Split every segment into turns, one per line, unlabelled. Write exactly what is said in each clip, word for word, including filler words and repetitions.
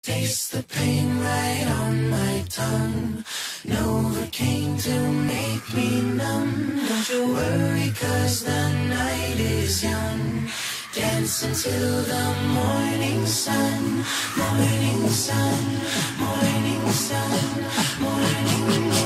Taste the pain right on my tongue. Novocaine to make me numb. Don't you worry, cause the night is young. Dance until the morning sun. Morning sun, morning sun, morning,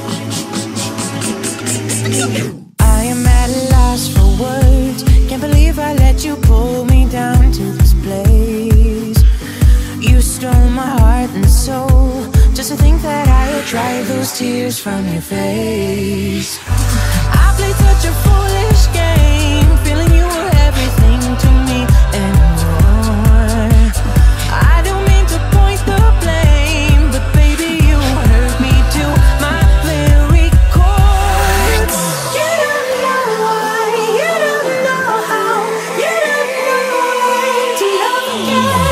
morning. I am at a loss for words. Can't believe I let you pull me down to this place. You stole my heart and soul, just to think that I would dry those tears from your face. I played such a foolish game, feeling you were everything to me and more. I don't mean to point the blame, but baby, you hurt me to my very core. You don't know why, you don't know how, you don't know why to love again.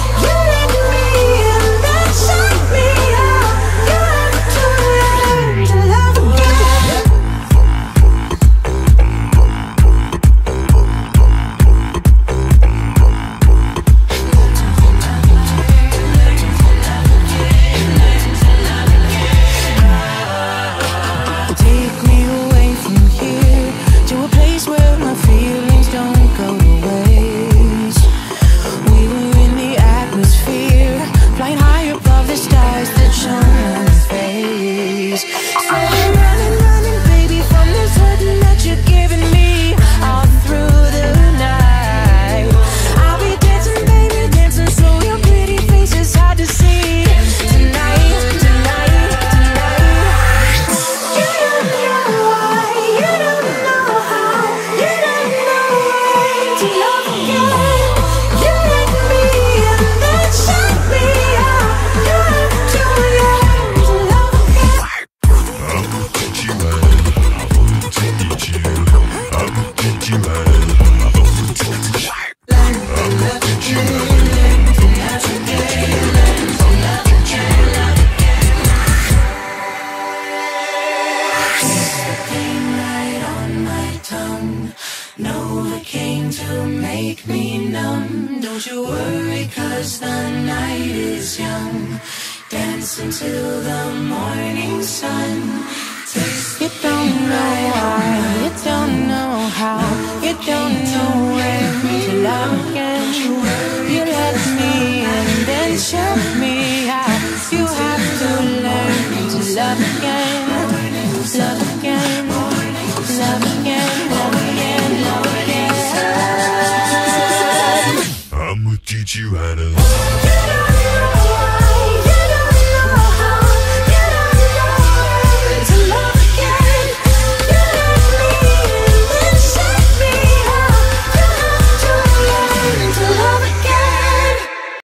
Novocaine to make me numb. Don't you worry, cause the night is young. Dance until the morning sun. Taste you don't know why, you don't know how, you don't know when to love again. You let me in, then show me how. You have to learn to love again. Love again, love again, love again, love again.
I'ma teach you how to